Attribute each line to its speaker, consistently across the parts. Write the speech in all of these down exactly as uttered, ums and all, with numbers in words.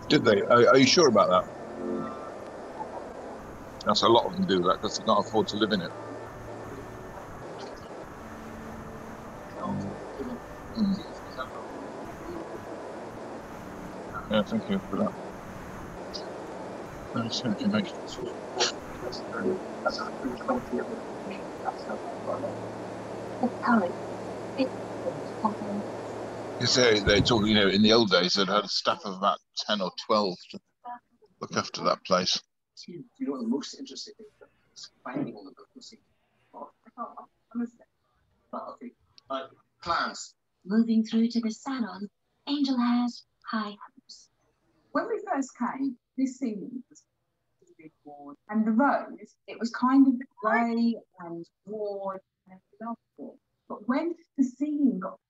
Speaker 1: Did they? Are, are you sure about that? That's a lot of them do that because they can't afford to live in it. Mm. Yeah, thank you for that. Very simply makes You say they talk, you know, in the old days they'd had a staff of about ten or twelve to look after that place.
Speaker 2: You know what the most interesting thing is finding all the book you see. Oh, I can't understand. Well, okay. Uh, plans.
Speaker 3: Moving through to the salon, Angel has high hopes.
Speaker 4: When we first came, this ceiling was big board, and the rose, it was kind of grey and worn and lovely. But when the ceiling got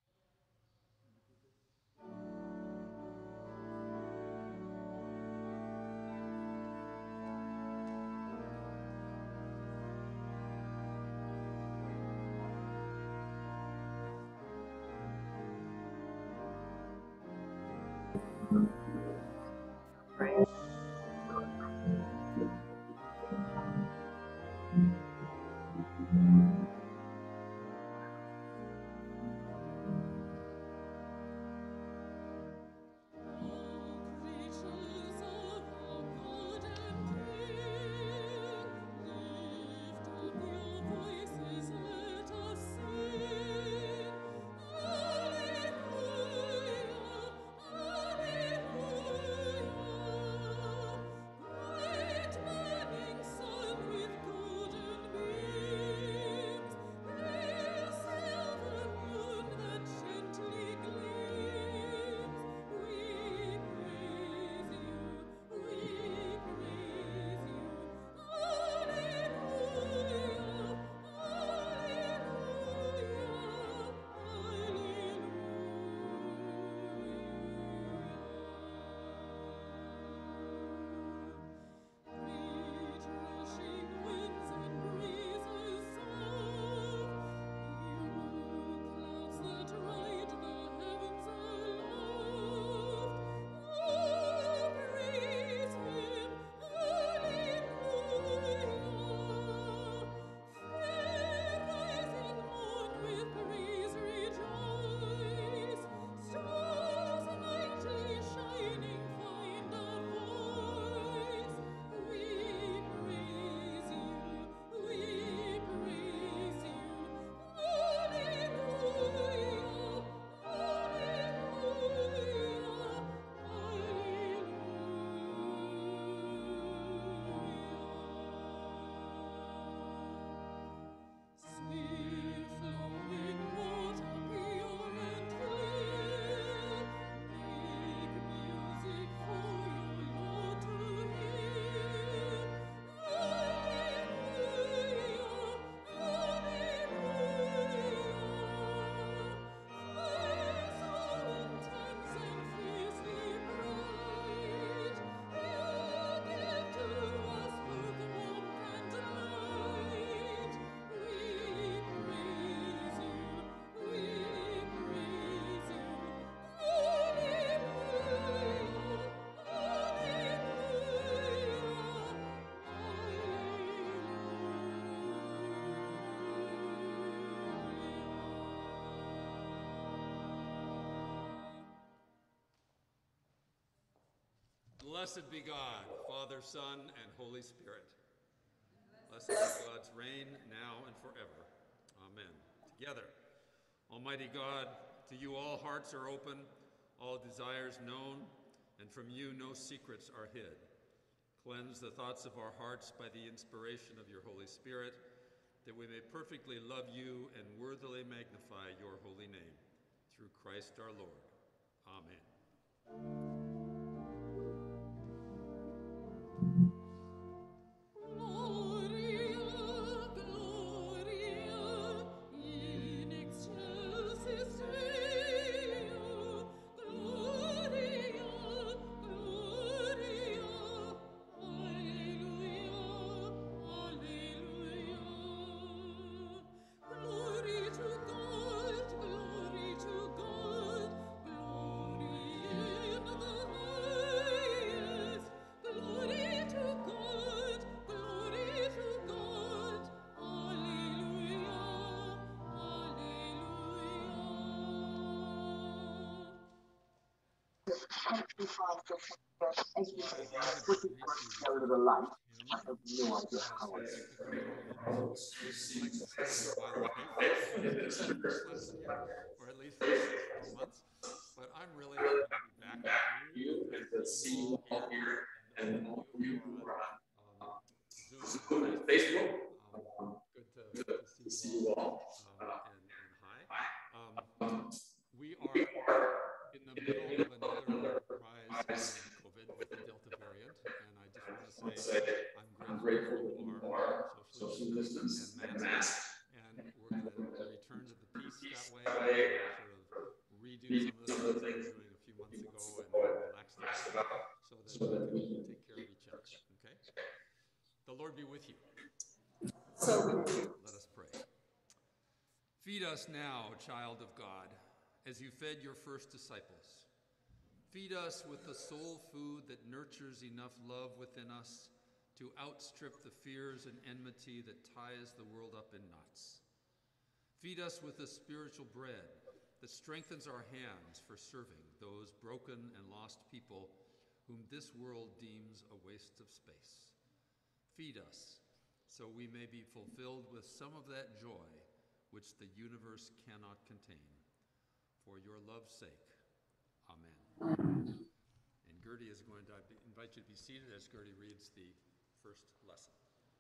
Speaker 5: Blessed be God, Father, Son, and Holy Spirit. Blessed be God's reign now and forever. Amen. Together, Almighty God, to you all hearts are open, all desires known, and from you no secrets are hid. Cleanse the thoughts of our hearts by the inspiration of your Holy Spirit, that we may perfectly love you and worthily magnify your holy name. Through Christ our Lord. Amen.
Speaker 6: Glory to God, glory in the
Speaker 2: country five different as you
Speaker 5: Well,
Speaker 2: say,
Speaker 5: as David
Speaker 2: put it
Speaker 5: greets you
Speaker 2: out
Speaker 5: before
Speaker 2: of
Speaker 5: the
Speaker 2: the light.
Speaker 5: first hymn,
Speaker 2: I have no idea
Speaker 5: as
Speaker 2: how
Speaker 5: he
Speaker 2: it
Speaker 5: becomes our host, I'd like to start while I'm grateful to be here in the first lesson here, or at least for the next four months. But I'm really happy to be back with you and to see you all here, and all of you who are on um, Zoom and Facebook. Um, good to, to see you all, um, and, and hi. Um, we are in the middle of another rise in COVID with the Delta variant, and I just want to say I'm grateful that you are socially distanced and masked, and we're going to return to the peace that way and sort of redo some of the things that we were doing a few months ago and, and relaxed about so that we can take care of each other, okay? The Lord be with you. Let us pray. Feed us now, child of God, as you fed your first disciples. Feed us with the soul food that nurtures enough love within us to outstrip the fears and enmity that ties the world up in knots. Feed us with the spiritual bread that strengthens our hands for serving those broken and lost people whom this world deems a waste of space. Feed us so we may be fulfilled with some of that joy which the universe cannot contain. For your love's sake, amen. And Gertie is going to invite you to be seated as Gertie reads the first lesson.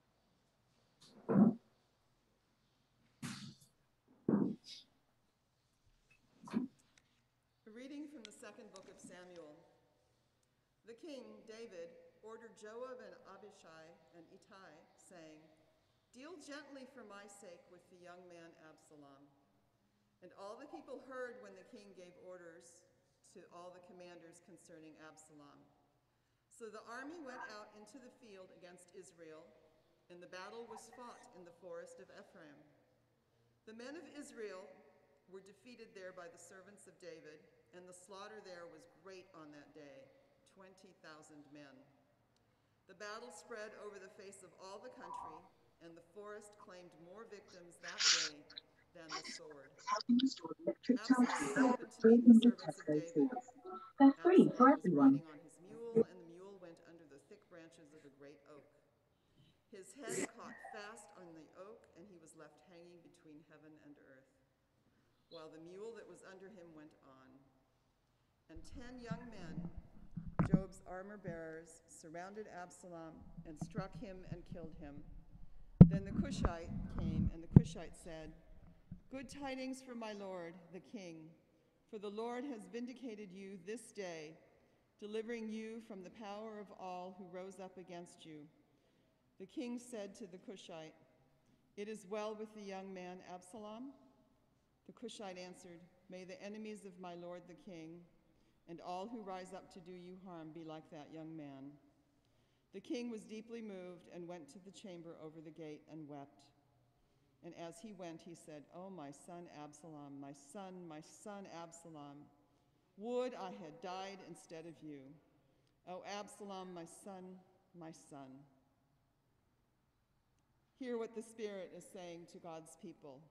Speaker 6: A reading from the second book of Samuel. The king, David, ordered Joab and Abishai and Ittai, saying, "Deal gently for my sake with the young man Absalom." And all the people heard when the king gave orders to all the commanders concerning Absalom. So the army went out into the field against Israel, and the battle was fought in the forest of Ephraim. The men of Israel were defeated there by the servants of David, and the slaughter there was great on that day, twenty thousand men. The battle spread over the face of all the country, and the forest claimed more victims that day than the sword. Absalom happened to meet the servants of David.
Speaker 4: They're free for
Speaker 6: Absalom was
Speaker 4: everyone.
Speaker 6: riding on his mule, and the mule went under the thick branches of a great oak. His head caught fast on the oak, and he was left hanging between heaven and earth, while the mule that was under him went on. And ten young men, Joab's armor bearers, surrounded Absalom and struck him and killed him. Then the Cushite came, and the Cushite said, "Good tidings for my lord, the king, for the Lord has vindicated you this day, delivering you from the power of all who rose up against you." The king said to the Cushite, "It is well with the young man Absalom?" The Cushite answered, "May the enemies of my lord the king and all who rise up to do you harm be like that young man." The king was deeply moved and went to the chamber over the gate and wept. And as he went, he said, "Oh, my son Absalom, my son, my son Absalom, would I had died instead of you. Oh, Absalom, my son, my son." Hear what the Spirit is saying to God's people.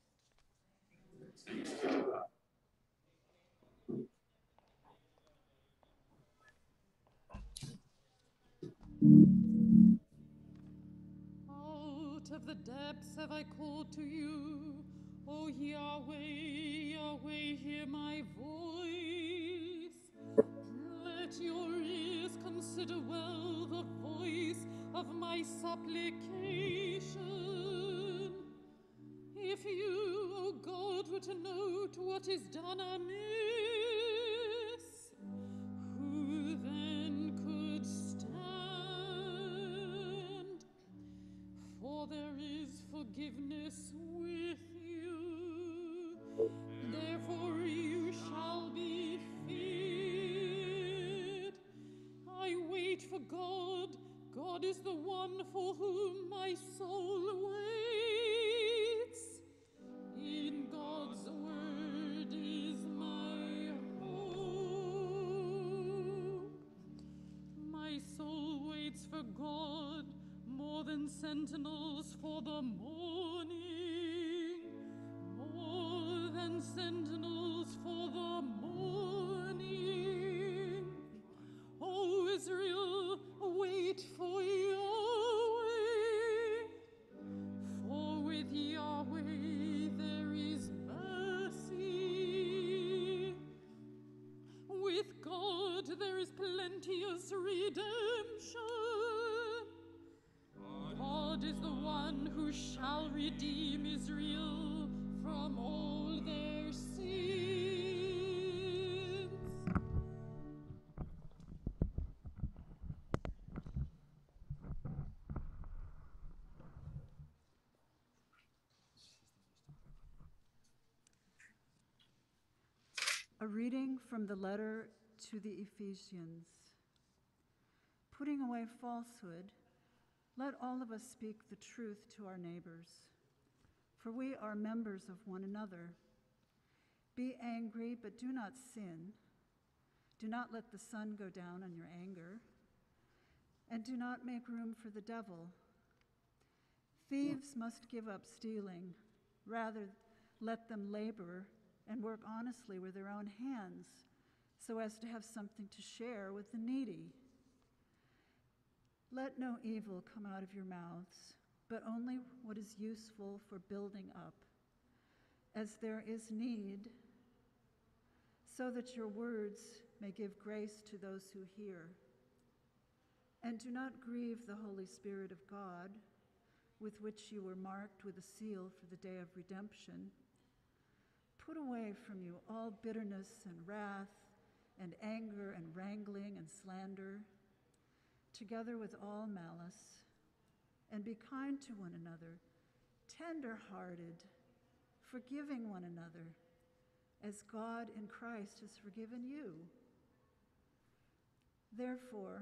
Speaker 7: Out of the depths have I called to you, O Yahweh, Yahweh, hear my voice. Let your ears consider well the voice of my supplication. If you, O God, were to note what is done amiss, who then could stand? For there is forgiveness with you, therefore you shall be feared. I wait for God. God is the one for whom my soul waits. In God's word is my hope. My soul waits for God more than sentinels for the morning, more than sentinels for the morning. glorious redemption. God is the one who shall redeem Israel from all their sins.
Speaker 8: A reading from the letter to the Ephesians. Putting away falsehood, let all of us speak the truth to our neighbors, for we are members of one another. Be angry, but do not sin. Do not let the sun go down on your anger, and do not make room for the devil. Thieves must give up stealing. Rather, let them labor and work honestly with their own hands, so as to have something to share with the needy. Let no evil come out of your mouths, but only what is useful for building up, as there is need, so that your words may give grace to those who hear. And do not grieve the Holy Spirit of God, with which you were marked with a seal for the day of redemption. Put away from you all bitterness and wrath and anger and wrangling and slander, together with all malice, and be kind to one another, tender-hearted, forgiving one another, as God in Christ has forgiven you. Therefore,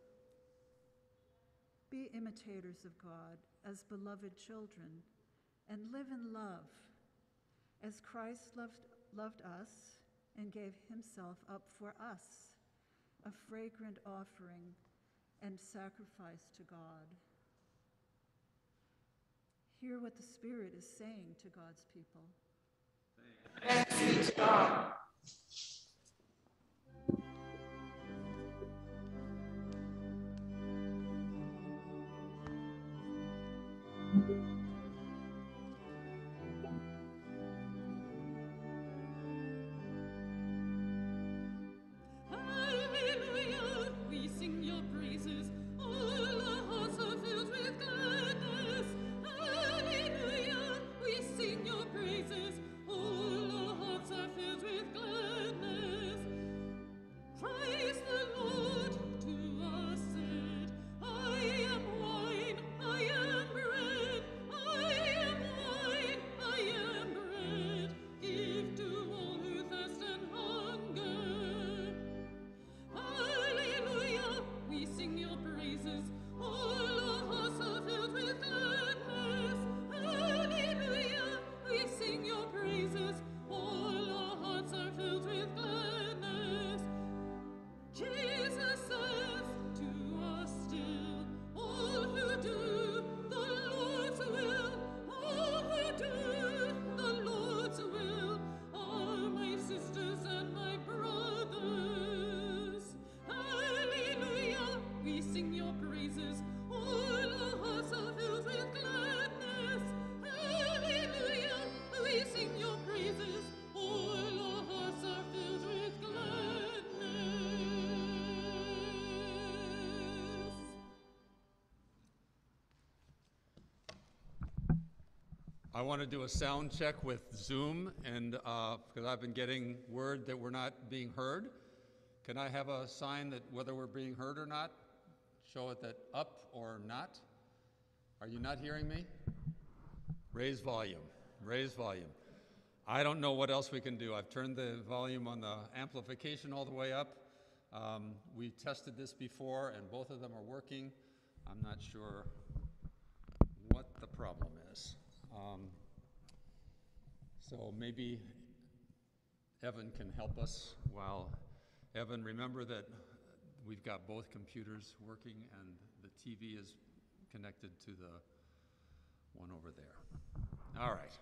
Speaker 8: be imitators of God as beloved children, and live in love, as Christ loved, loved us and gave himself up for us, a fragrant offering and sacrifice to God. Hear what the Spirit is saying to God's people.
Speaker 9: Thanks be to God.
Speaker 7: Hallelujah, we sing your praises. All our hearts are filled with gladness. Hallelujah, we sing your praises. All our hearts are filled with gladness. Christ the Lord to us said, I am wine, I am bread, I am wine, I am bread. Give to all who thirst and hunger. Hallelujah, we sing your praises. All our hearts are filled with gladness. Hallelujah, we sing your praises. All our hearts are filled with gladness. Jesus says to us still, all who do the Lord's will, all who do the Lord's will, are my sisters and my brothers. Hallelujah, we sing your praises. All our hearts are filled with gladness. Hallelujah, we sing your praises. All our hearts are filled with gladness.
Speaker 5: I want to do a sound check with Zoom, and uh, because I've been getting word that we're not being heard. Can I have a sign that whether we're being heard or not? Show it that up or not. Are you not hearing me? Raise volume, raise volume. I don't know what else we can do. I've turned the volume on the amplification all the way up. Um, we tested this before, and both of them are working. I'm not sure what the problem is. Um, so maybe Evan can help us. While Evan, remember that we've got both computers working and the T V is connected to the one over there. All right.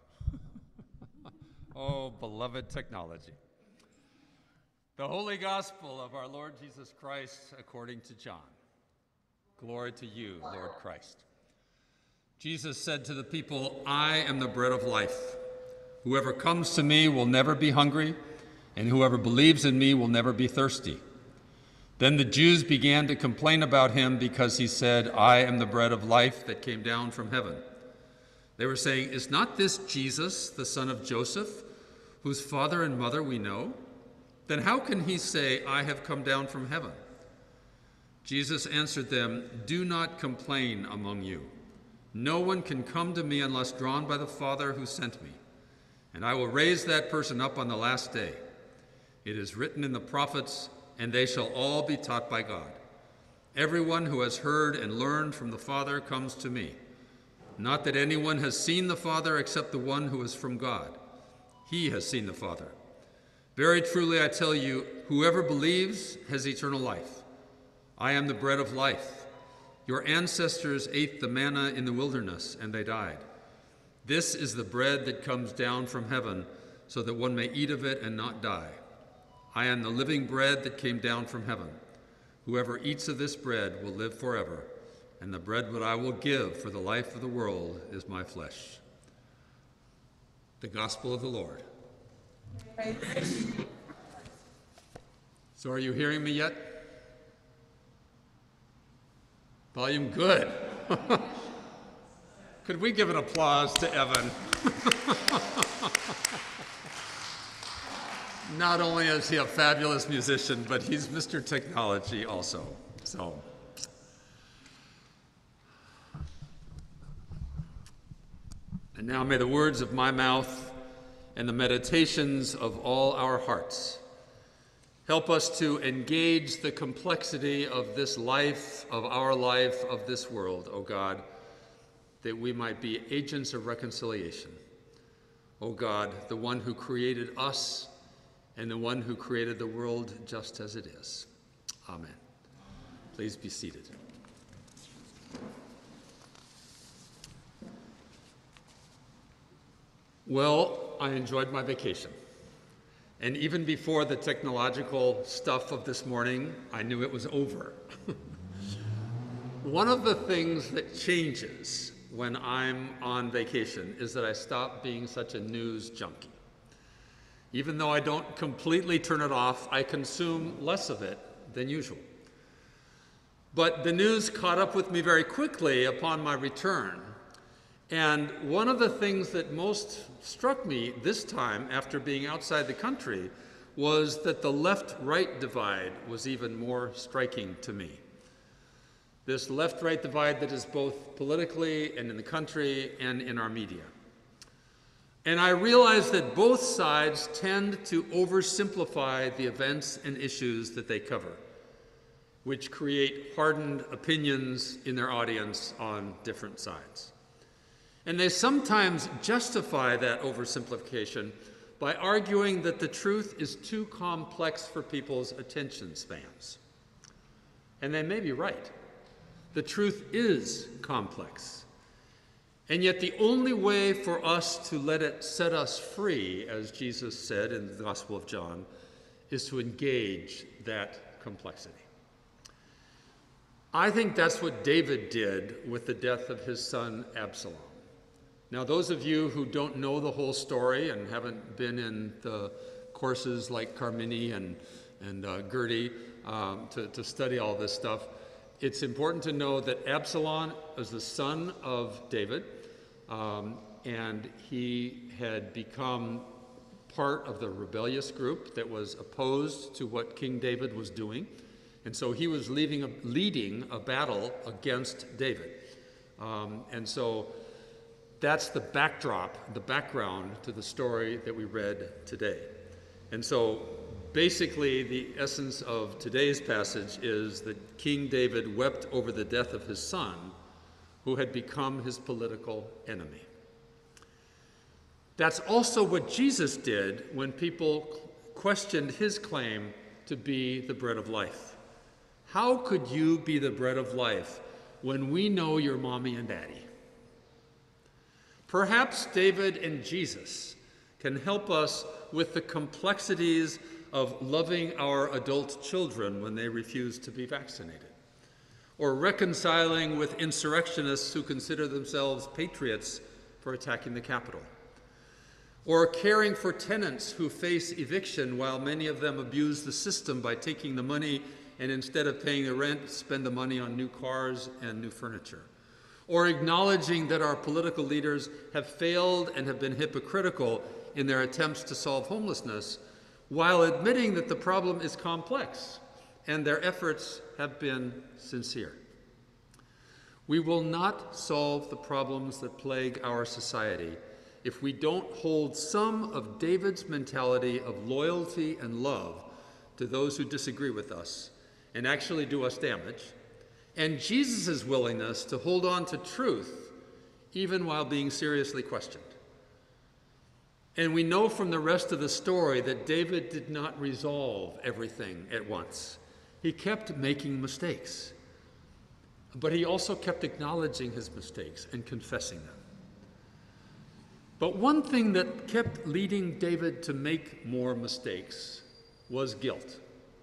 Speaker 5: Oh, beloved technology. The Holy Gospel of our Lord Jesus Christ according to John. Glory to you, Lord Christ. Jesus said to the people, I am the bread of life. Whoever comes to me will never be hungry, and whoever believes in me will never be thirsty. Then the Jews began to complain about him because he said, I am the bread of life that came down from heaven. They were saying, is not this Jesus, the son of Joseph, whose father and mother we know? Then how can he say, I have come down from heaven? Jesus answered them, do not complain among you. No one can come to me unless drawn by the Father who sent me, and I will raise that person up on the last day. It is written in the prophets, and they shall all be taught by God. Everyone who has heard and learned from the Father comes to me. Not that anyone has seen the Father except the one who is from God. He has seen the Father. Very truly I tell you, whoever believes has eternal life. I am the bread of life. Your ancestors ate the manna in the wilderness, and they died. This is the bread that comes down from heaven, so that one may eat of it and not die. I am the living bread that came down from heaven. Whoever eats of this bread will live forever, and the bread that I will give for the life of the world is my flesh. The Gospel of the Lord. So are you hearing me yet? Volume good. Could we give an applause to Evan? Not only is he a fabulous musician, but he's Mister Technology also. So, and now may the words of my mouth and the meditations of all our hearts help us to engage the complexity of this life, of our life, of this world, O God, that we might be agents of reconciliation. O God, the one who created us and the one who created the world just as it is. Amen. Please be seated. Well, I enjoyed my vacation. And even before the technological stuff of this morning, I knew it was over. One of the things that changes when I'm on vacation is that I stop being such a news junkie. Even though I don't completely turn it off, I consume less of it than usual. But the news caught up with me very quickly upon my return. And one of the things that most struck me this time after being outside the country was that the left-right divide was even more striking to me. This left-right divide that is both politically and in the country and in our media. And I realized that both sides tend to oversimplify the events and issues that they cover, which create hardened opinions in their audience on different sides. And they sometimes justify that oversimplification by arguing that the truth is too complex for people's attention spans. And they may be right. The truth is complex. And yet the only way for us to let it set us free, as Jesus said in the Gospel of John, is to engage that complexity. I think that's what David did with the death of his son Absalom. Now, those of you who don't know the whole story and haven't been in the courses like Carmini and, and uh, Gertie um, to, to study all this stuff, it's important to know that Absalom was the son of David, um, and he had become part of the rebellious group that was opposed to what King David was doing. And so he was leading a, leading a battle against David. Um, and so that's the backdrop, the background to the story that we read today. And so basically the essence of today's passage is that King David wept over the death of his son, who had become his political enemy. That's also what Jesus did when people questioned his claim to be the bread of life. How could you be the bread of life when we know your mommy and daddy? Perhaps David and Jesus can help us with the complexities of loving our adult children when they refuse to be vaccinated, or reconciling with insurrectionists who consider themselves patriots for attacking the Capitol, or caring for tenants who face eviction while many of them abuse the system by taking the money and instead of paying the rent, spend the money on new cars and new furniture. Or acknowledging that our political leaders have failed and have been hypocritical in their attempts to solve homelessness, while admitting that the problem is complex and their efforts have been sincere. We will not solve the problems that plague our society if we don't hold some of David's mentality of loyalty and love to those who disagree with us and actually do us damage, and Jesus' willingness to hold on to truth even while being seriously questioned. And we know from the rest of the story that David did not resolve everything at once. He kept making mistakes, but he also kept acknowledging his mistakes and confessing them. But one thing that kept leading David to make more mistakes was guilt.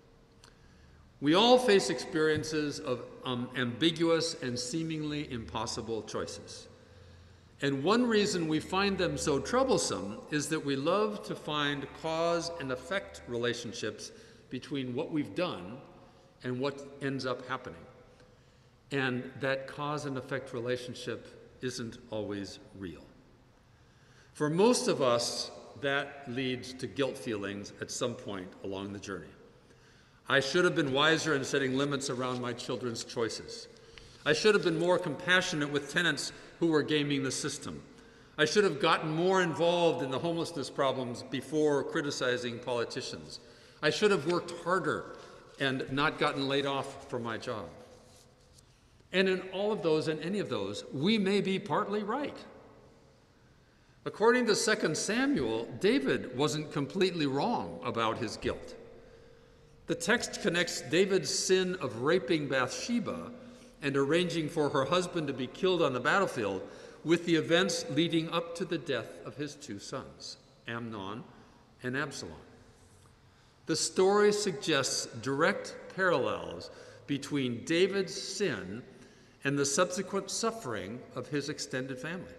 Speaker 5: We all face experiences of um, ambiguous and seemingly impossible choices. And one reason we find them so troublesome is that we love to find cause and effect relationships between what we've done and what ends up happening. And that cause and effect relationship isn't always real. For most of us, that leads to guilt feelings at some point along the journey. I should have been wiser in setting limits around my children's choices. I should have been more compassionate with tenants who were gaming the system. I should have gotten more involved in the homelessness problems before criticizing politicians. I should have worked harder and not gotten laid off from my job. And in all of those, and any of those, we may be partly right. According to Second Samuel, David wasn't completely wrong about his guilt. The text connects David's sin of raping Bathsheba and arranging for her husband to be killed on the battlefield with the events leading up to the death of his two sons, Amnon and Absalom. The story suggests direct parallels between David's sin and the subsequent suffering of his extended family.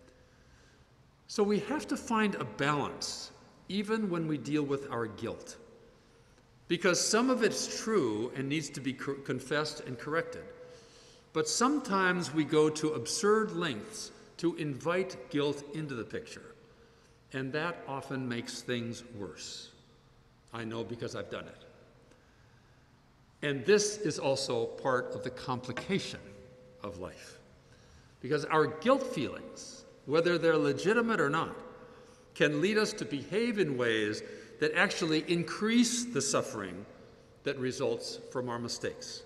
Speaker 5: So we have to find a balance, even when we deal with our guilt, because some of it's true and needs to be confessed and corrected. But sometimes we go to absurd lengths to invite guilt into the picture, and that often makes things worse. I know because I've done it. And this is also part of the complication of life, because our guilt feelings, whether they're legitimate or not, can lead us to behave in ways that actually increase the suffering that results from our mistakes.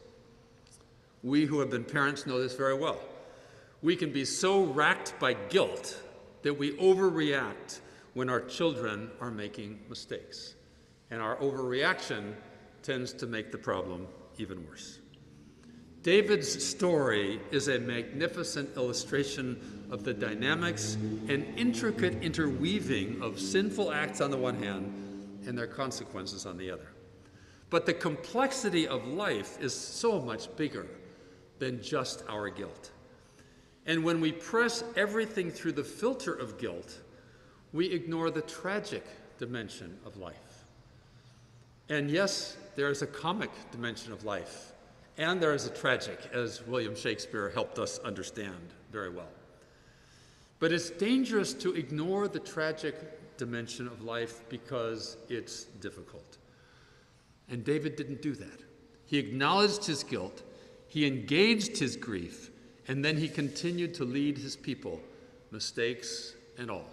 Speaker 5: We who have been parents know this very well. We can be so racked by guilt that we overreact when our children are making mistakes. And our overreaction tends to make the problem even worse. David's story is a magnificent illustration of the dynamics and intricate interweaving of sinful acts on the one hand and their consequences on the other. But the complexity of life is so much bigger than just our guilt. And when we press everything through the filter of guilt, we ignore the tragic dimension of life. And yes, there is a comic dimension of life, and there is a tragic, as William Shakespeare helped us understand very well. But it's dangerous to ignore the tragic dimension of life because it's difficult. And David didn't do that. He acknowledged his guilt, he engaged his grief, and then he continued to lead his people, mistakes and all.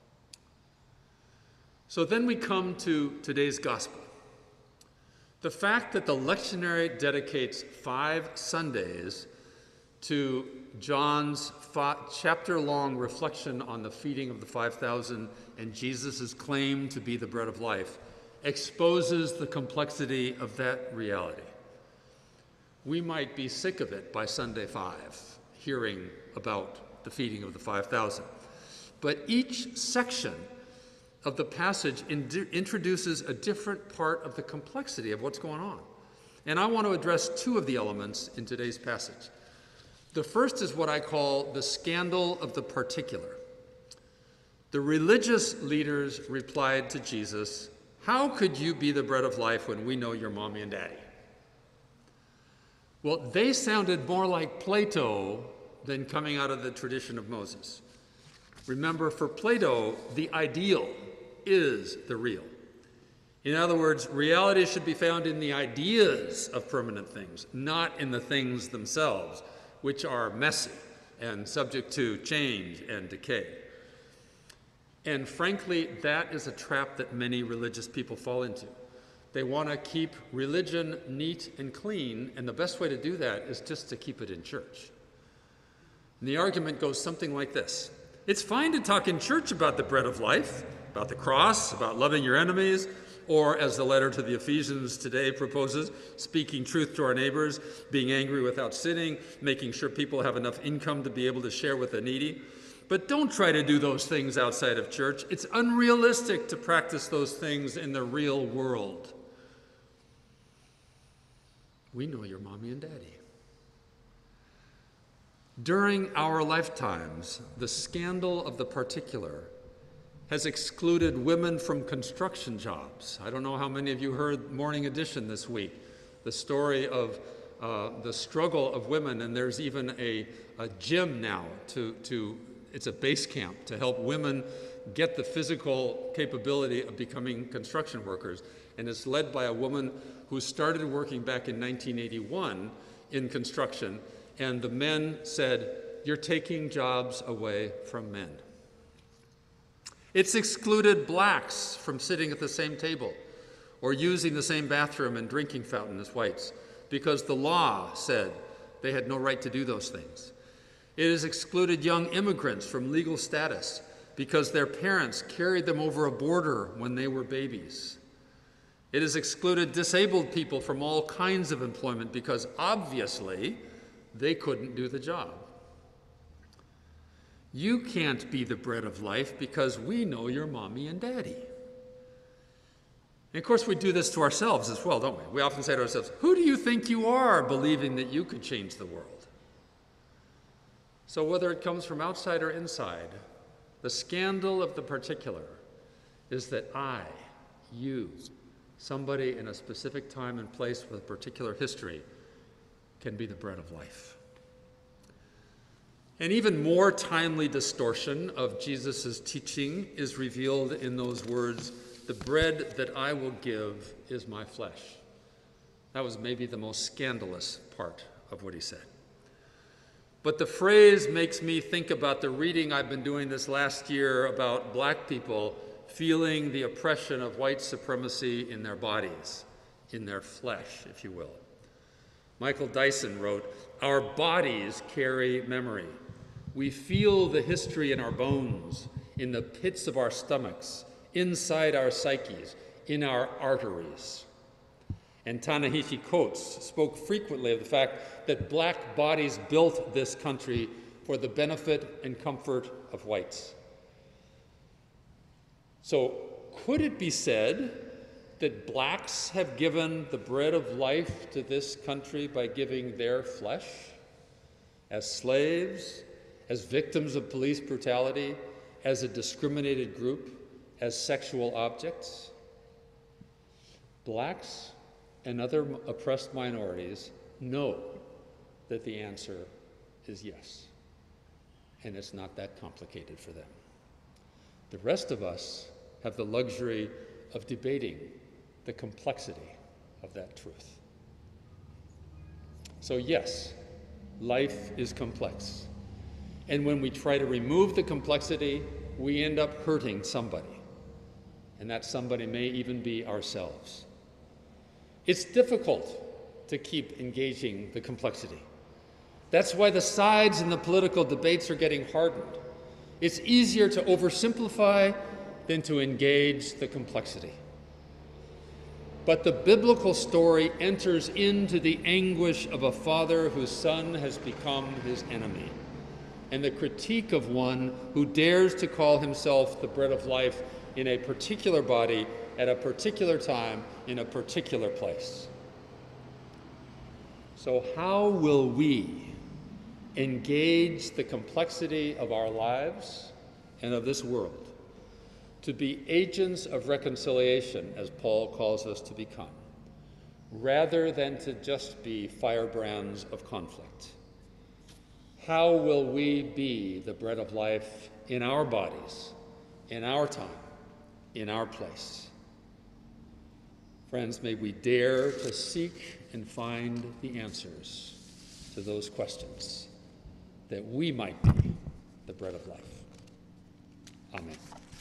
Speaker 5: So then we come to today's gospel. The fact that the lectionary dedicates five Sundays to John's chapter-long reflection on the feeding of the five thousand and Jesus' claim to be the bread of life exposes the complexity of that reality. We might be sick of it by Sunday five, hearing about the feeding of the five thousand. But each section of the passage in introduces a different part of the complexity of what's going on. And I want to address two of the elements in today's passage. The first is what I call the scandal of the particular. The religious leaders replied to Jesus, "How could you be the bread of life when we know your mommy and daddy?" Well, they sounded more like Plato than coming out of the tradition of Moses. Remember, for Plato, the ideal is the real. In other words, reality should be found in the ideas of permanent things, not in the things themselves, which are messy and subject to change and decay. And frankly, that is a trap that many religious people fall into. They want to keep religion neat and clean, and the best way to do that is just to keep it in church. And the argument goes something like this. It's fine to talk in church about the bread of life, about the cross, about loving your enemies, or as the letter to the Ephesians today proposes, speaking truth to our neighbors, being angry without sinning, making sure people have enough income to be able to share with the needy. But don't try to do those things outside of church. It's unrealistic to practice those things in the real world. We know your mommy and daddy. During our lifetimes, the scandal of the particular has excluded women from construction jobs. I don't know how many of you heard Morning Edition this week, the story of uh, the struggle of women, and there's even a, a gym now, to, to it's a base camp to help women get the physical capability of becoming construction workers. And it's led by a woman who started working back in nineteen eighty-one in construction, and the men said, "You're taking jobs away from men." It's excluded blacks from sitting at the same table or using the same bathroom and drinking fountain as whites because the law said they had no right to do those things. It has excluded young immigrants from legal status because their parents carried them over a border when they were babies. It has excluded disabled people from all kinds of employment because obviously they couldn't do the job. You can't be the bread of life because we know your mommy and daddy. And of course, we do this to ourselves as well, don't we? We often say to ourselves, who do you think you are believing that you could change the world? So whether it comes from outside or inside, the scandal of the particular is that I, you, somebody in a specific time and place with a particular history can be the bread of life. An even more timely distortion of Jesus' teaching is revealed in those words, "The bread that I will give is my flesh." That was maybe the most scandalous part of what he said. But the phrase makes me think about the reading I've been doing this last year about black people feeling the oppression of white supremacy in their bodies, in their flesh, if you will. Michael Dyson wrote, "Our bodies carry memory. We feel the history in our bones, in the pits of our stomachs, inside our psyches, in our arteries." And Ta-Nehisi Coates spoke frequently of the fact that black bodies built this country for the benefit and comfort of whites. So could it be said that blacks have given the bread of life to this country by giving their flesh as slaves, as victims of police brutality, as a discriminated group, as sexual objects? Blacks and other oppressed minorities know that the answer is yes, and it's not that complicated for them. The rest of us have the luxury of debating the complexity of that truth. So yes, life is complex. And when we try to remove the complexity, we end up hurting somebody. And that somebody may even be ourselves. It's difficult to keep engaging the complexity. That's why the sides in the political debates are getting hardened. It's easier to oversimplify than to engage the complexity. But the biblical story enters into the anguish of a father whose son has become his enemy, and the critique of one who dares to call himself the bread of life in a particular body, at a particular time, in a particular place. So how will we engage the complexity of our lives and of this world to be agents of reconciliation, as Paul calls us to become, rather than to just be firebrands of conflict? How will we be the bread of life in our bodies, in our time, in our place? Friends, may we dare to seek and find the answers to those questions, that we might be the bread of life. Amen.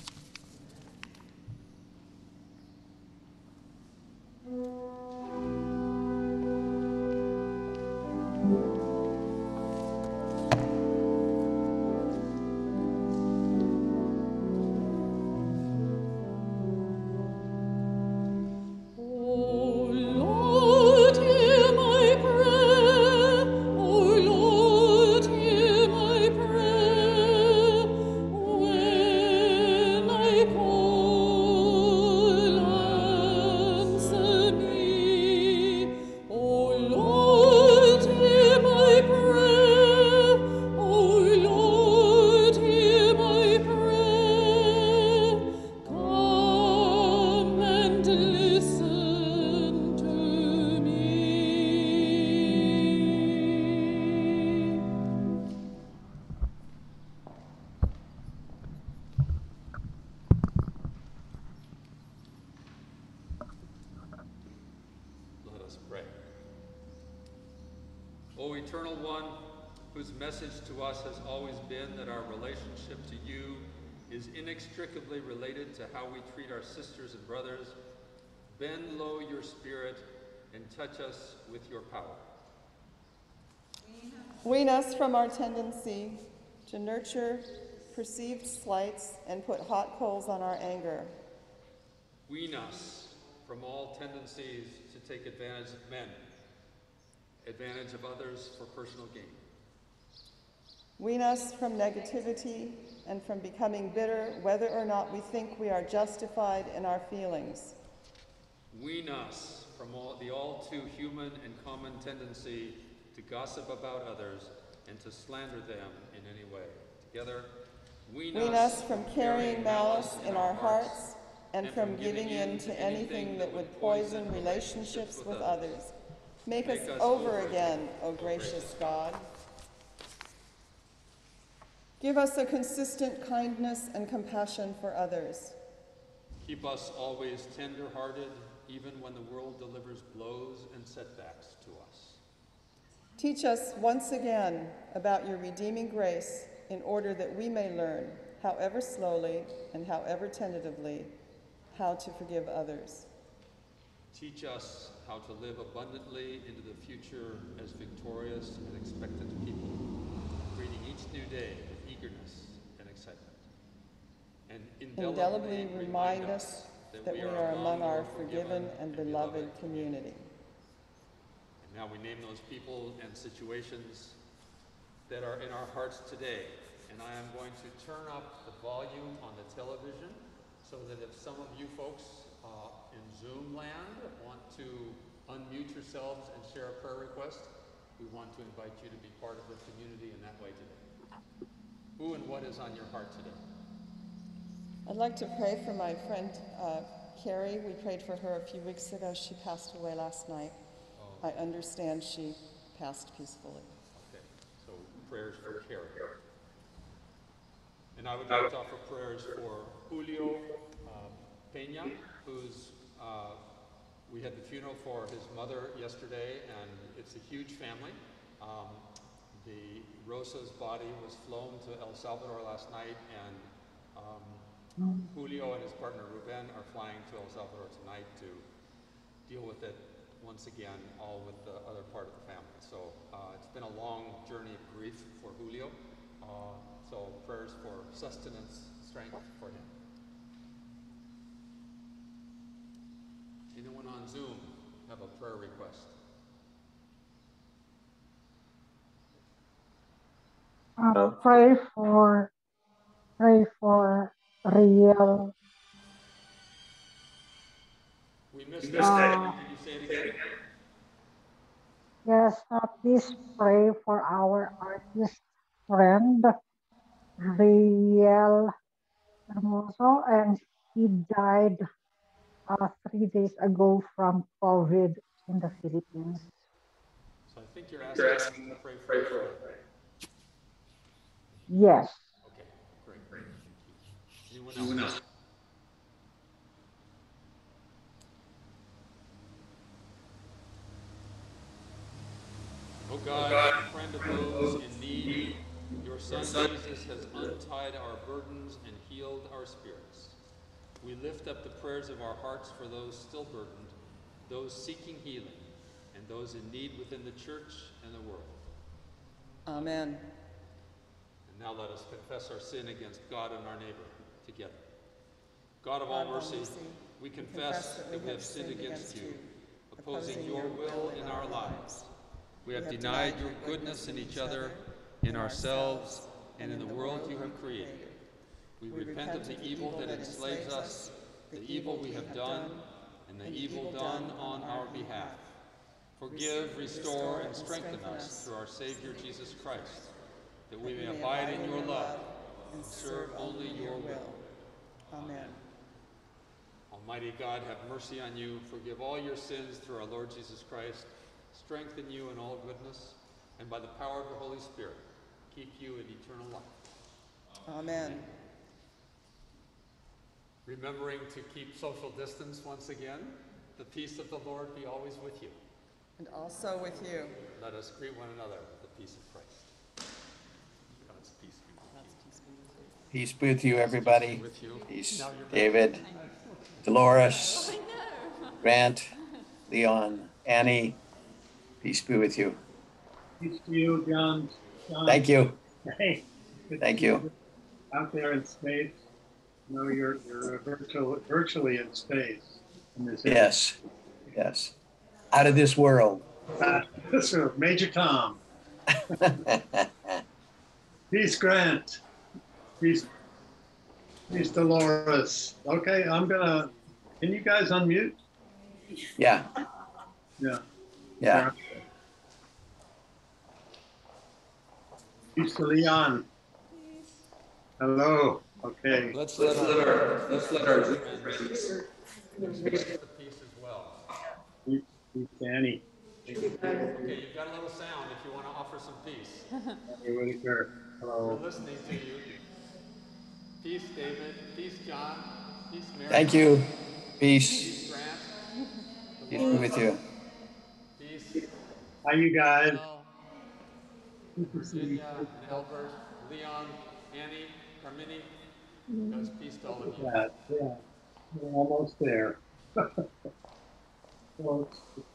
Speaker 5: Let us pray. O Eternal One, whose message to us has always been that our relationship to you is inextricably related to how we treat our sisters and brothers, bend low your spirit and touch us with your power.
Speaker 6: Wean us from our tendency to nurture perceived slights and put hot coals on our anger.
Speaker 5: Wean us from all tendencies to take advantage of men, advantage of others for personal gain.
Speaker 6: Wean us from negativity and from becoming bitter whether or not we think we are justified in our feelings.
Speaker 5: Wean us from all, the all too human and common tendency to gossip about others and to slander them in any way. Together, wean,
Speaker 6: wean
Speaker 5: us,
Speaker 6: us from carrying malice in our hearts and from giving in to anything that would poison relationships with others. Make us over again, O gracious God. Give us a consistent kindness and compassion for others.
Speaker 5: Keep us always tender-hearted, even when the world delivers blows and setbacks to us.
Speaker 6: Teach us once again about your redeeming grace in order that we may learn, however slowly and however tentatively, how to forgive others.
Speaker 5: Teach us how to live abundantly into the future as victorious and expectant people, greeting each new day with eagerness and excitement. And indelibly,
Speaker 6: indelibly remind us that, that we are among our forgiven and beloved community.
Speaker 5: And now we name those people and situations that are in our hearts today. And I am going to turn up the volume on the television so that if some of you folks uh, in Zoom land want to unmute yourselves and share a prayer request, we want to invite you to be part of the community in that way today. Who and what is on your heart today?
Speaker 6: I'd like to pray for my friend uh, Carrie. We prayed for her a few weeks ago. She passed away last night. Oh. I understand she passed peacefully.
Speaker 5: Okay, so prayers for Carrie. And I would like to offer prayers for Julio uh, Peña, who's, uh, we had the funeral for his mother yesterday, and it's a huge family. Um, the Rosa's body was flown to El Salvador last night, and um, Julio and his partner Ruben are flying to El Salvador tonight to deal with it once again, all with the other part of the family. So uh, it's been a long journey of grief for Julio. Uh, so prayers for sustenance, strength for him. Anyone on Zoom have a prayer request?
Speaker 10: Uh, pray for, pray for real.
Speaker 5: We missed that. Uh, Can you say it again?
Speaker 10: Yes, uh, please pray for our artist friend, Riel Hermoso, and he died uh, three days ago from COVID in the Philippines.
Speaker 5: So I think you're asking, you're asking us to pray for, pray for it, right?
Speaker 10: Yes.
Speaker 5: Okay, great, great. Thank you. Anyone else? Anyone else? Oh God, friend of those in need, your Son Jesus has untied our burdens and healed our spirits. We lift up the prayers of our hearts for those still burdened, those seeking healing, and those in need within the church and the world.
Speaker 6: Amen.
Speaker 5: And now let us confess our sin against God and our neighbor together. God of all
Speaker 6: God
Speaker 5: mercy,
Speaker 6: mercy,
Speaker 5: we confess that we have sinned against you, opposing your will in our lives. We have denied your goodness in each other, in ourselves, and in the world you have created. We repent of the evil that enslaves us, the evil we have done, and the evil done on our behalf. Forgive, restore, and strengthen us through our Savior Jesus Christ, that we may abide in your love and serve only your will. Amen. Almighty God, have mercy on you, forgive all your sins through our Lord Jesus Christ, strengthen you in all goodness, and by the power of the Holy Spirit, keep you in eternal life.
Speaker 6: Amen.
Speaker 5: Remembering to keep social distance once again, the peace of the Lord be always with you.
Speaker 6: And also with you.
Speaker 5: Let us greet one another with the peace of Christ. God's peace be with you.
Speaker 11: Peace be with you, everybody.
Speaker 5: With you.
Speaker 11: Peace, David, Dolores, Grant, Leon, Annie. Peace be with you.
Speaker 12: Peace to you, John. John.
Speaker 11: Thank you.
Speaker 12: Hey.
Speaker 11: Thank you.
Speaker 12: Out there in space. No, you're you're virtual, virtually in space. In this
Speaker 11: yes, yes. Out of this world.
Speaker 12: Uh, so, Major Tom. Peace, Grant. Peace, peace, Dolores. Okay, I'm gonna. Can you guys unmute?
Speaker 11: Yeah.
Speaker 12: Yeah.
Speaker 11: Yeah.
Speaker 12: Peace to Leon. Hello. Okay.
Speaker 5: Let's let our let's let our friends express the peace as well.
Speaker 12: Peace, Annie.
Speaker 5: Okay, you've got a little sound if you want to offer some peace.
Speaker 12: Hey, Whitaker. Hello.
Speaker 5: We're listening to you. Peace, David. Peace, John. Peace, Mary.
Speaker 11: Thank you. Peace.
Speaker 5: Peace, Grant.
Speaker 11: Peace be with you.
Speaker 5: Peace.
Speaker 12: How you guys?
Speaker 5: Hello. Virginia and Albert, Leon, Annie, Carmini. God's peace to all of you.
Speaker 12: Yeah, yeah. We're almost there. Well,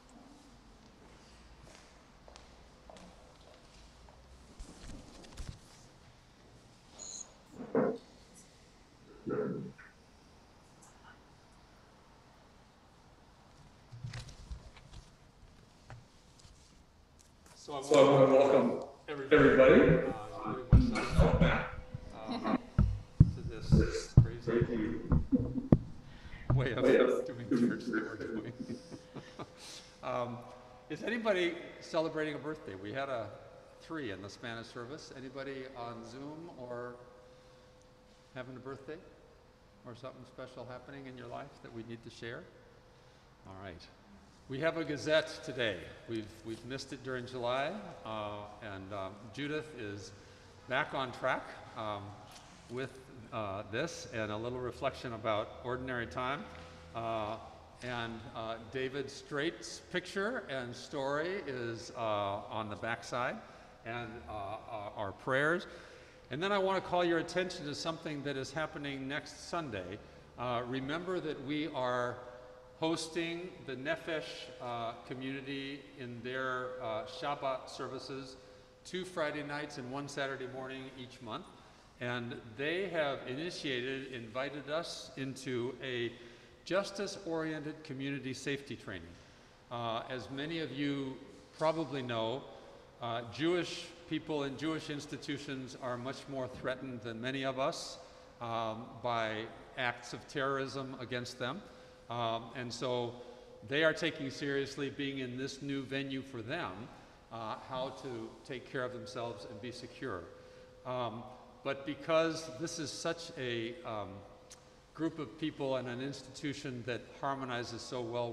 Speaker 5: So I want, so I want to welcome everybody, everybody uh, including myself, back uh, to this, this crazy way of, way of doing church that we're doing. um, is anybody celebrating a birthday? We had a three in the Spanish service. Anybody on Zoom or having a birthday or something special happening in your life that we need to share? All right. We have a Gazette today. We've, we've missed it during July, uh, and um, Judith is back on track um, with uh, this and a little reflection about ordinary time. Uh, and uh, David Straight's picture and story is uh, on the backside, and uh, our prayers. And then I want to call your attention to something that is happening next Sunday. Uh, remember that we are hosting the Nefesh uh, community in their uh, Shabbat services, two Friday nights and one Saturday morning each month. And they have initiated, invited us into a justice-oriented community safety training. Uh, as many of you probably know, uh, Jewish people in Jewish institutions are much more threatened than many of us um, by acts of terrorism against them. Um, and so they are taking seriously, being in this new venue for them, uh, how to take care of themselves and be secure. Um, but because this is such a um, group of people and an institution that harmonizes so well with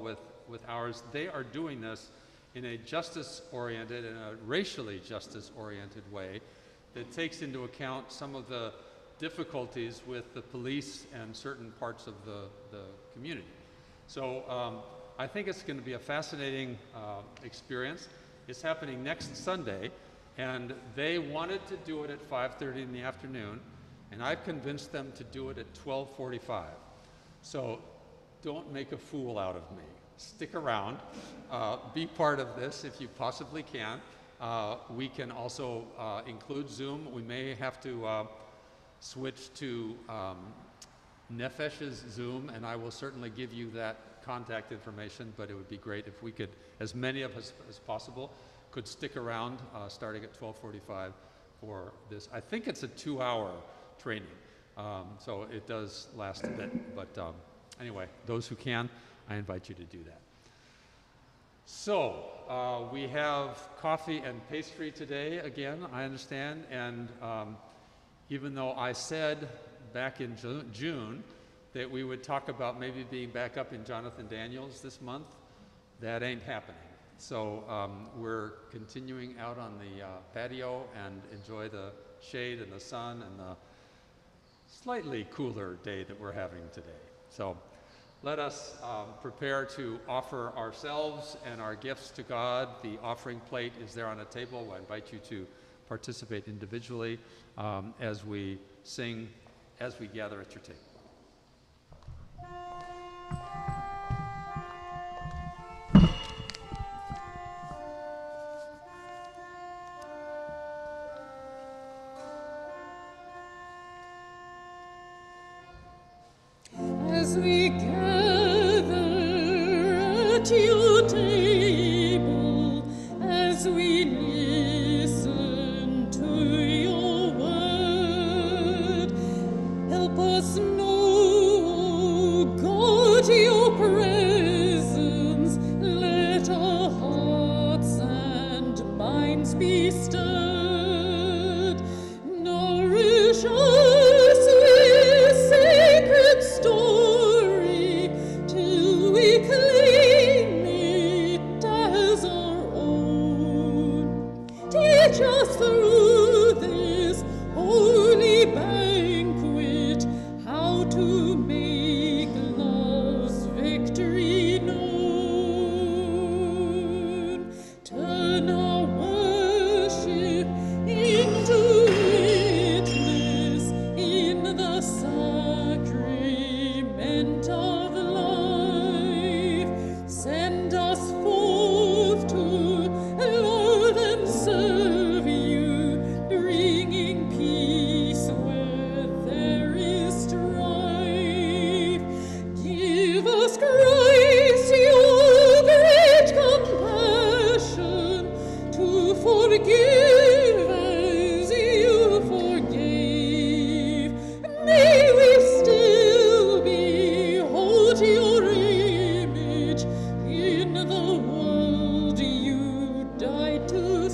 Speaker 5: with ours. They are doing this in a justice-oriented and a racially justice-oriented way that takes into account some of the difficulties with the police and certain parts of the, the community. So um, I think it's going to be a fascinating uh, experience. It's happening next Sunday, and they wanted to do it at five thirty in the afternoon, and I've convinced them to do it at twelve forty-five. So don't make a fool out of me. Stick around, uh, be part of this if you possibly can. Uh, we can also uh, include Zoom. We may have to uh, switch to um, Nefesh's Zoom, and I will certainly give you that contact information, but it would be great if we could, as many of us as possible, could stick around uh, starting at twelve forty-five for this. I think it's a two-hour training, um, so it does last a bit, but um, anyway, those who can, I invite you to do that. So, uh, we have coffee and pastry today, again, I understand, and um, even though I said back in Ju June that we would talk about maybe being back up in Jonathan Daniels this month, that ain't happening. So um, we're continuing out on the uh, patio and enjoy the shade and the sun and the slightly cooler day that we're having today. So let us um, prepare to offer ourselves and our gifts to God. The offering plate is there on a table. I invite you to participate individually um, as we sing, as we gather at your table.
Speaker 7: As we gather at your table, as we listen to your word, help us know, God, your presence. Let our hearts and minds be stirred. Nourish us with sacred story till we claim it as our own. Teach us through this holy banquet how to make love's victory known. Turn our worship into witness in the sacrament of life. Send us forth to love and serve you, bringing peace where there is strife. Give us, Christ, your great compassion to forgive as you forgave. May we still behold your image in the world you died to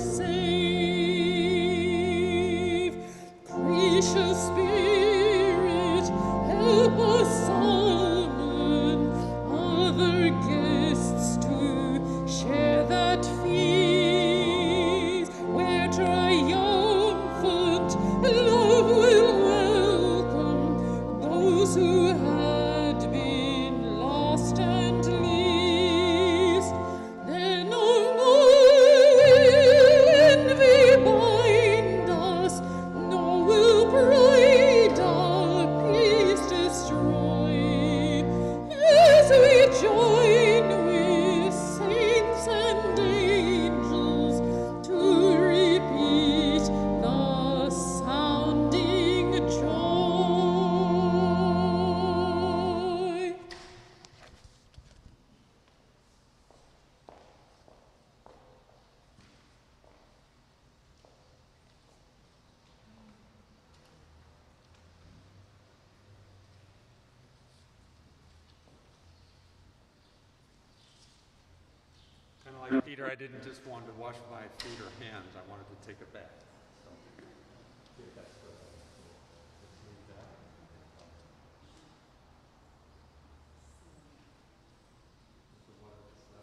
Speaker 7: save. Precious Spirit, help us summon other guests to share that feast where triumphant love will welcome those who had been lost and least. Then no more will envy bind us, nor will pride our peace destroy. As we join with saints and angels to repeat the sounding joy.
Speaker 5: Kind of like Peter, I didn't just want to wash my feet or hands, I wanted to take a bath. So, here, that's the, let's leave that. This is what it's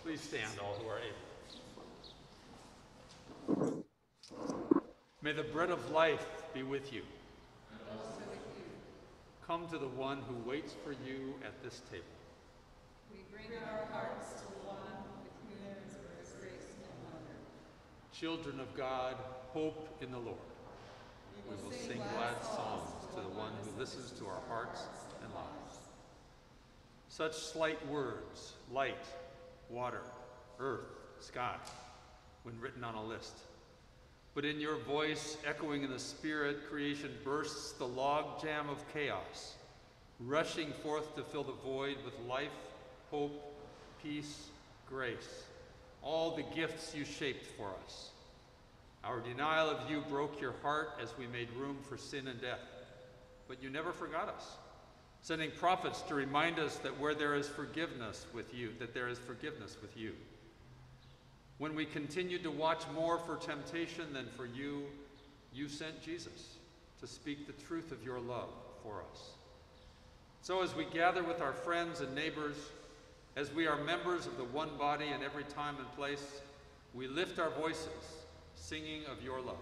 Speaker 5: Please stand, all who are able. May the bread of life be with you.
Speaker 6: And also with you.
Speaker 5: Come to the one who waits for you at this table.
Speaker 6: We bring our hearts to the one with whom there is grace no wonder.
Speaker 5: Children of God, hope in the Lord. We will sing glad songs to the one who listens to our hearts and lives. Such slight words, light, water, earth, sky, when written on a list. But in your voice, echoing in the spirit, creation bursts the logjam of chaos, rushing forth to fill the void with life, hope, peace, grace, all the gifts you shaped for us. Our denial of you broke your heart as we made room for sin and death, but you never forgot us, sending prophets to remind us that where there is forgiveness with you, that there is forgiveness with you. When we continued to watch more for temptation than for you, you sent Jesus to speak the truth of your love for us. So as we gather with our friends and neighbors, as we are members of the one body in every time and place, we lift our voices, singing of your love.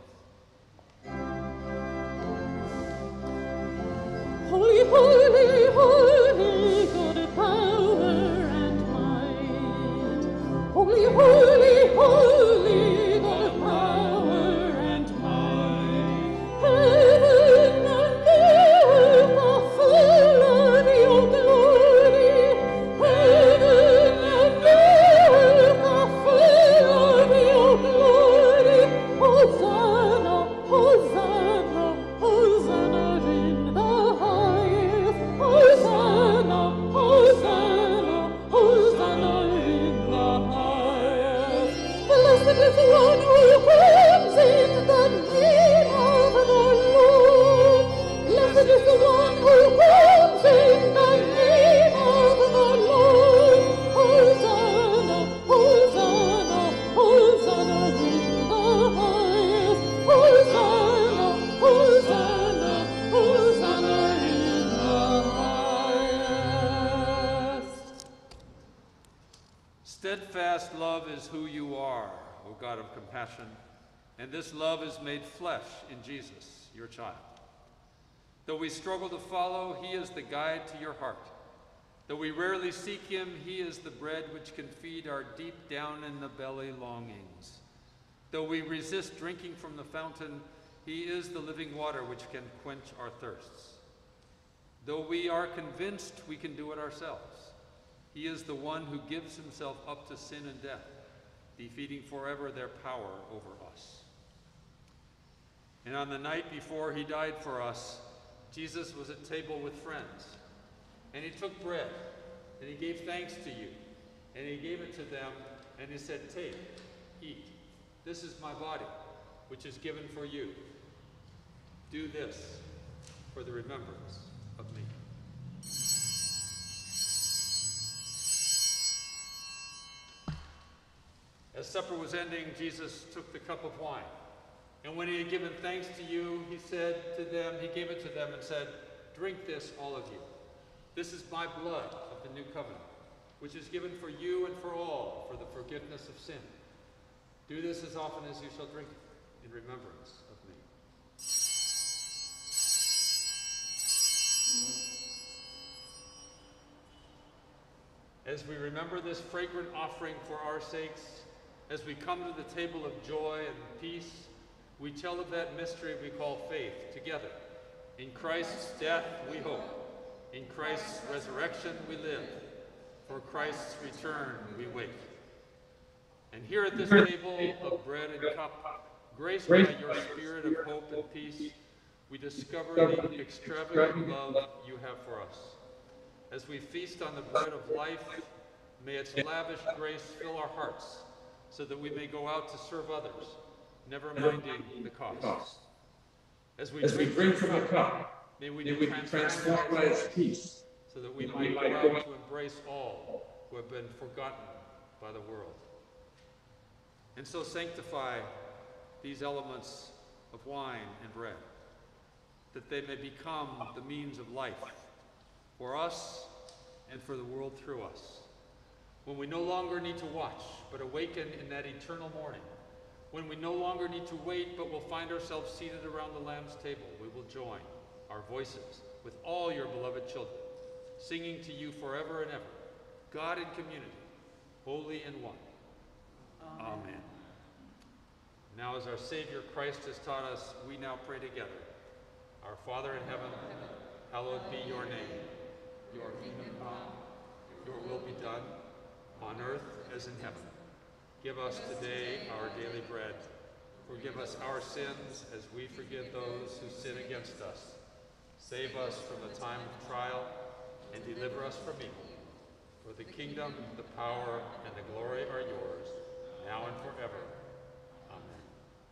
Speaker 7: Holy, holy, holy, God of power and might. Holy, holy, holy, God of power and might. Heaven and earth are full of your glory. Heaven and earth are full of your glory. Hosanna, Hosanna, Hosanna in the highest. Hosanna, Hosanna, Hosanna in the highest. Blessed is the one who comes in the name of the Lord. Blessed is the one who comes in the name of the Lord. Hosanna, Hosanna, Hosanna in the highest. Hosanna, Hosanna, Hosanna in the highest.
Speaker 5: Steadfast love is who you are, O God of compassion, and this love is made flesh in Jesus, your child. Though we struggle to follow, he is the guide to your heart. Though we rarely seek him, he is the bread which can feed our deep down in the belly longings. Though we resist drinking from the fountain, he is the living water which can quench our thirsts. Though we are convinced we can do it ourselves, he is the one who gives himself up to sin and death, defeating forever their power over us. And on the night before he died for us, Jesus was at table with friends, and he took bread, and he gave thanks to you, and he gave it to them, and he said, "Take, eat. This is my body, which is given for you. Do this for the remembrance of me." As supper was ending, Jesus took the cup of wine. And when he had given thanks to you, he said to them, he gave it to them and said, "Drink this, all of you. This is my blood of the new covenant, which is given for you and for all for the forgiveness of sin. Do this as often as you shall drink it in remembrance of me." As we remember this fragrant offering for our sakes, as we come to the table of joy and peace, we tell of that mystery we call faith together. In Christ's death we hope. In Christ's resurrection we live. For Christ's return we wait. And here at this table of bread and cup, graced by your spirit of hope and peace, we discover the extravagant love you have for us. As we feast on the bread of life, may its lavish grace fill our hearts, so that we may go out to serve others, never minding the cost. As we, As drink, we drink from the cup, may we be transformed by its peace, so that we might go out to embrace all who have been forgotten by the world. And so sanctify these elements of wine and bread, that they may become the means of life for us and for the world through us. when we no longer need to watch, but awaken in that eternal morning, when we no longer need to wait, but will find ourselves seated around the Lamb's table, we will join our voices with all your beloved children, singing to you forever and ever, God in community, holy and one. Amen. Amen. Now, as our Savior Christ has taught us, we now pray together. Our Father in heaven, hallowed be your name. Your kingdom come, your will be done, on earth as in heaven. Give us today our daily bread. Forgive us our sins as we forgive those who sin against us. Save us from the time of trial and deliver us from evil. For the kingdom, the power, and the glory are yours, now and forever. Amen.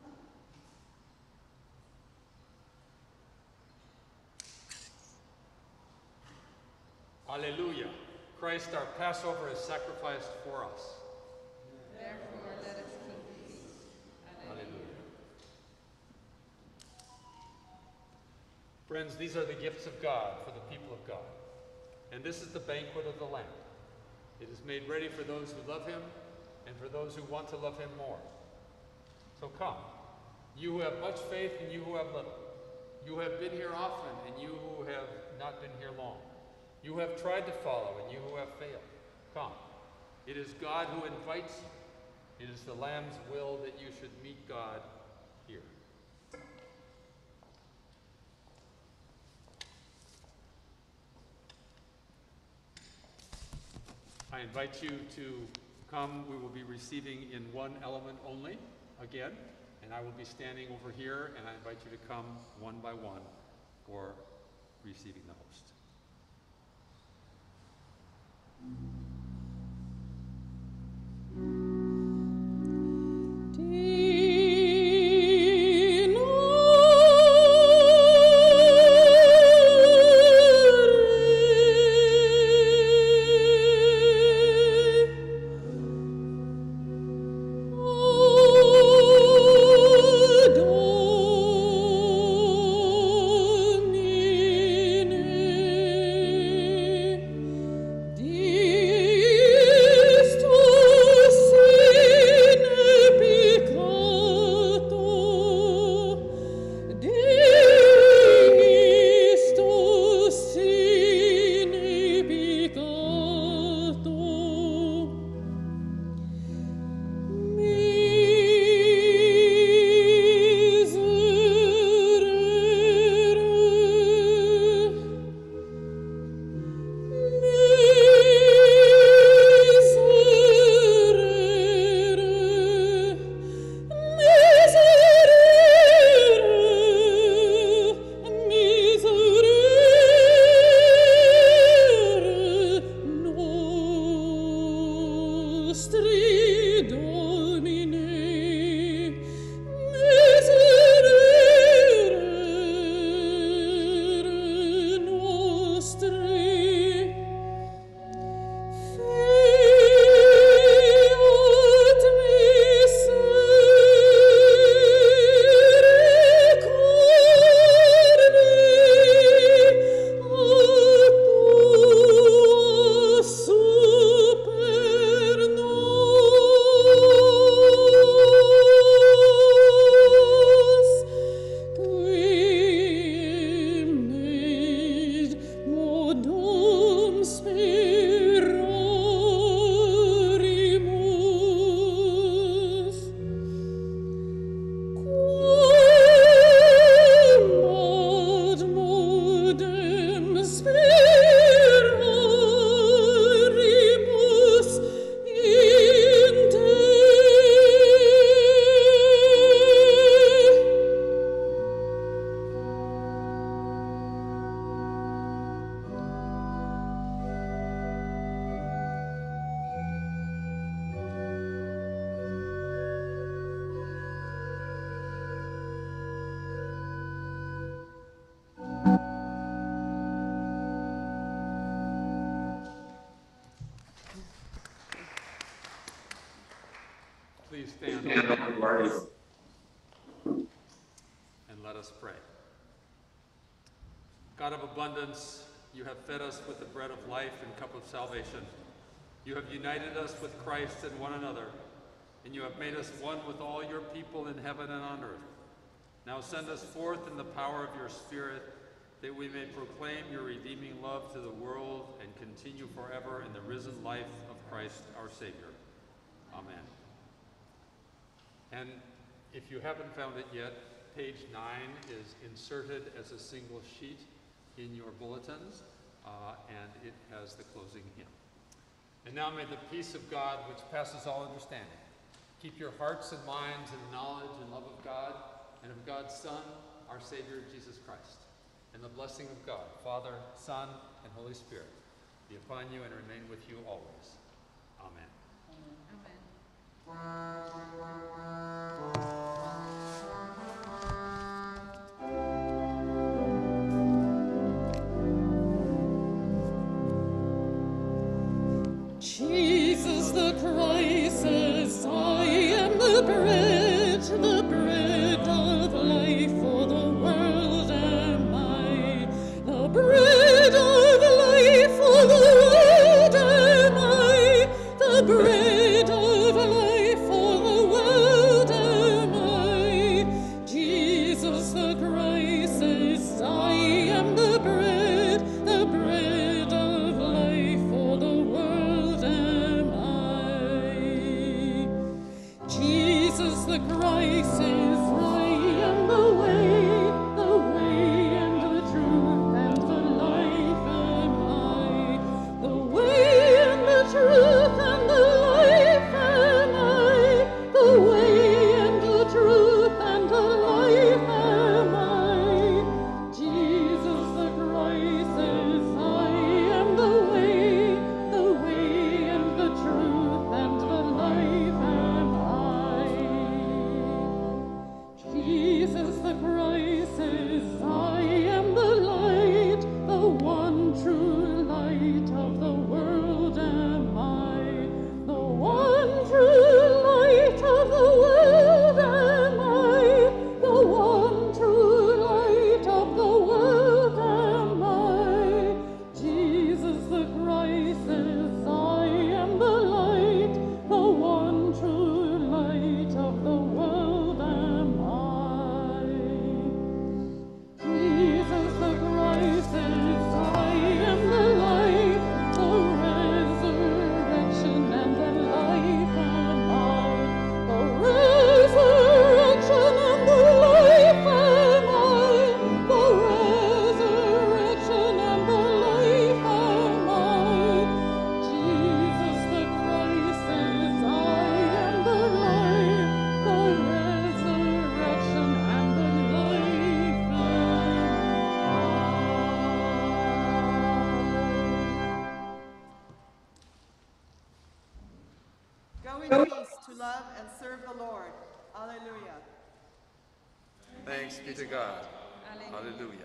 Speaker 5: Alleluia. Christ our Passover is sacrificed for us.
Speaker 6: Therefore let us keep peace.
Speaker 5: Alleluia. Friends, these are the gifts of God for the people of God. And this is the banquet of the Lamb. It is made ready for those who love him and for those who want to love him more. So come, you who have much faith and you who have little. You who have been here often and you who have not been here long. You who have tried to follow and you who have failed. Come. It is God who invites you. It is the Lamb's will that you should meet God here. I invite you to come. We will be receiving in one element only again, and I will be standing over here, and I invite you to come one by one for receiving the host. Please stand and let us pray. God of abundance, you have fed us with the bread of life and cup of salvation. You have united us with Christ and one another, and you have made us one with all your people in heaven and on earth. Now send us forth in the power of your Spirit, that we may proclaim your redeeming love to the world and continue forever in the risen life of Christ our Savior. Amen. And if you haven't found it yet, page nine is inserted as a single sheet in your bulletins, uh, and it has the closing hymn. And now may the peace of God, which passes all understanding, keep your hearts and minds in the knowledge and love of God and of God's Son, our Savior, Jesus Christ. And the blessing of God, Father, Son, and Holy Spirit, be upon you and remain with you always. Amen.
Speaker 7: Jesus the Christ says, I am the bread, the bread of life for the world am I. The bread of life for the world am I. The bread of life for the world am I. Jesus the Christ says, I am the bread, the bread of life for the world am I. Jesus the Christ says, I am the way, the way and the truth and the life am I. The way and the truth and the life am I. The way and the truth and the life am I. Jesus the Christ says, I am the way, the way and the truth and the life am I. Jesus the Christ says, I am the light, the one true light of the world am I. The one true light of the world am I. The one true light of the world am I. Jesus the Christ says, I am the light, the one true light of the world am I. Jesus the Christ says, I am the life, the resurrection and the life am I. The resurrection and the life am I. The resurrection and the life am I. Jesus the Christ says, I am the life, the resurrection and the life am
Speaker 6: Go in peace to love and serve the Lord. Alleluia.
Speaker 5: Thanks be to God. Hallelujah.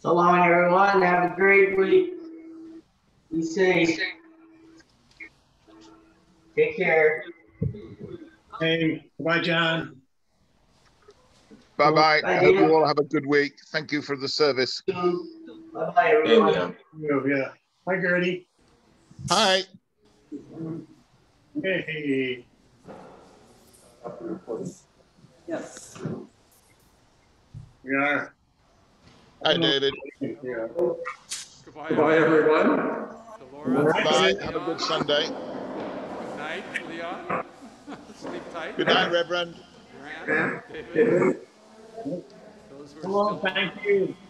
Speaker 13: So long, everyone. Have a great week. Be safe. Take care.
Speaker 12: Hey, bye, John.
Speaker 1: Bye bye.
Speaker 13: Bye,
Speaker 1: I hope
Speaker 13: Dina.
Speaker 1: you all have a good week. Thank you for the service.
Speaker 13: Bye-bye, everyone.
Speaker 12: Yeah, yeah. Hi, Gertie.
Speaker 1: Hi.
Speaker 12: Hey.
Speaker 6: Yes.
Speaker 12: We are.
Speaker 1: Hi, David.
Speaker 12: Yeah.
Speaker 5: Goodbye,
Speaker 9: Goodbye, everyone.
Speaker 5: Dolores.
Speaker 1: Bye.
Speaker 5: Leon.
Speaker 1: Have a good Sunday.
Speaker 5: Good night, Leon. Sleep tight.
Speaker 1: Good night, Reverend.
Speaker 5: Grant, David. Those who are
Speaker 12: Hello,
Speaker 5: still
Speaker 12: thank
Speaker 5: on.
Speaker 12: you.